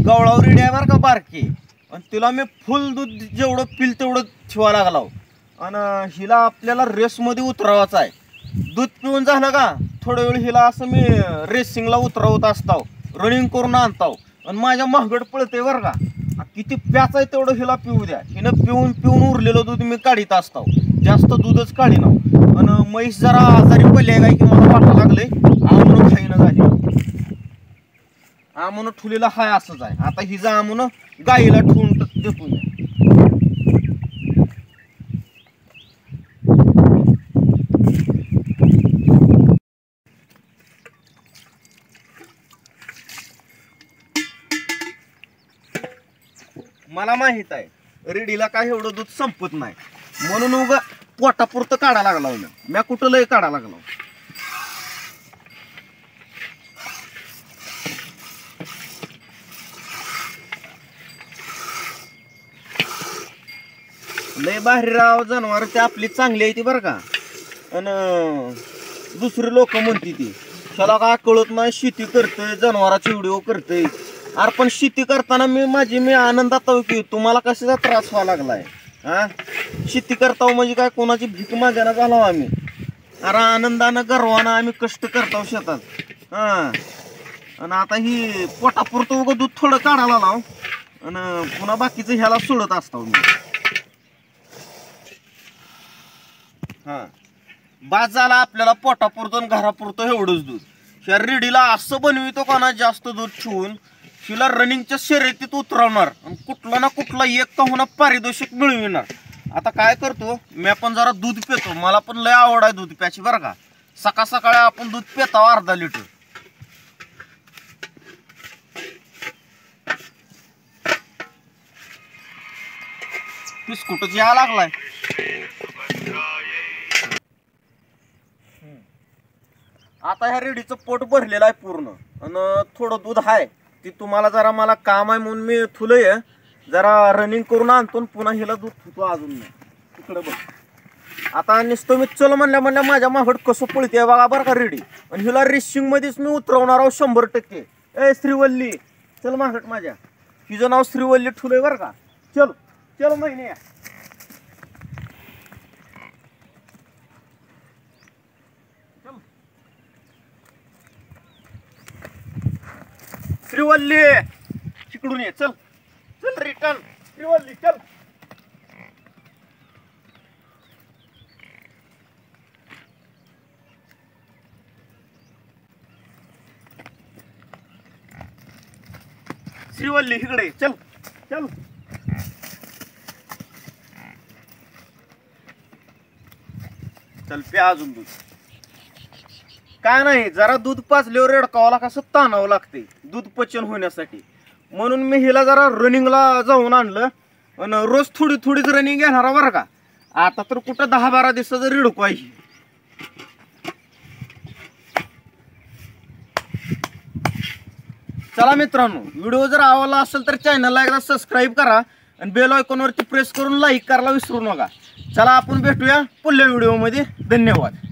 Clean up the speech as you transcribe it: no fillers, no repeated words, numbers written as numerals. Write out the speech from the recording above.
गवळावर ready आहे बरं का बारकी, आणि तिला मी फुल दूध जेवढं पिल तेवढं ठेवा लागला. आणि हिला आपल्याला रेसमध्ये उतरवायचं आहे. दूध पिऊन झालं का थोडा वेळ हिला असं मी रेसिंगला उतरवत असतो, रनिंग करून आणतो, आणि माझ्या महागड पळते बरं का. किती प्याच आहे तेवढं हिला पिऊ द्या. हिनं पिऊन पिऊन उरलेलं दूध मी काढीत असतो, जास्त दूधच काढीन. आणि म्हैस जरा आजारी पडली काय की मला वाटायला लागले म्हणून खाईनं झाली. म्हणून ठुलीला हाय असंच आहे. आता हिजा म्हणून गाईला ठेवून देतो. मला माहित आहे रेडीला काय एवढं दूध संपत नाही, म्हणून उगा पोटापुरतं काढा लागला. म्या कुठं लय काढा लागला. लय बाहेर राव जनावर ते आपली चांगली आहे ती बरं का. आणि दुसरी लोक म्हणते ती त्याला काय कळत नाही, शेती करतोय जनावराची व्हिडिओ करतोय. अरे पण शेती करताना मी आनंदात आहो की तुम्हाला कशाचा त्रास व्हावा लागलाय. शेती करताव म्हणजे काय कोणाची भीक मागायला झालो आम्ही. अरे आनंदानं गर्वानं आम्ही कष्ट करताव शेतात. आणि आता ही पोटापुरतं उगं दूध थोडं काढायला लाव आणि पुन्हा बाकीचं ह्याला सोडत असतो मी. बाज झाला आपल्याला पोटापुरतं घरापुरतं एवढंच दूध. ह्या रेडीला असं बनवितो का ना जास्त दूध ठेवून हिला रनिंगच्या शर्यतीत उतरवणार आणि कुठला ना कुठला एक का होणार पारितोषिक मिळविणार. आता काय करतो मी पण जरा दूध पितो, मला पण लय आवड आहे दूध प्यायची बरं का. सकाळ सकाळी आपण दूध पितो अर्धा लिटर. बिस्कुटच या लागलाय. आता ह्या रेडीचं पोट भरलेलं आहे पूर्ण आणि थोडं दूध आहे ती तुम्हाला जरा मला काम आहे म्हणून मी थुलय जरा रनिंग करून आणतो पुन्हा हिला दूध थुतो अजून नाही. तिकडे बघ आता नुसतं मी चल म्हणल्या माझ्या मागड कसं पळते बघा बरं का रेडी. आणि हिला रेसिंग मध्येच मी उतरवणार आहोत 100%. ए श्रीवल्ली चल मागड माझ्या. हिचं नाव श्रीवल्ली ठुलय बरं का. चल चल महिने श्रीवल्ली तिकडून ये. चल चल रिटर्न श्रीवल्ली चल. श्रीवल्ली इकडे चल चल. चल प्या अजून दूध. काय नाही जरा दूध पाजल्यावर रेडकावाला कसं ताणावं लागते दूध पचन होण्यासाठी, म्हणून मी हिला जरा रनिंगला जाऊन आणलं. आणि रोज थोडी थोडीच रनिंग घेणार बरं का. आता तर कुठं 10-12 दिवसाचं रेडको आहे. चला मित्रांनो व्हिडिओ जर आवडला असेल तर चॅनलला एकदा सबस्क्राईब करा आणि बेल आयकॉनवरती प्रेस करून लाईक करायला विसरू नका. चला आपण भेटूया पुढल्या व्हिडिओमध्ये. धन्यवाद.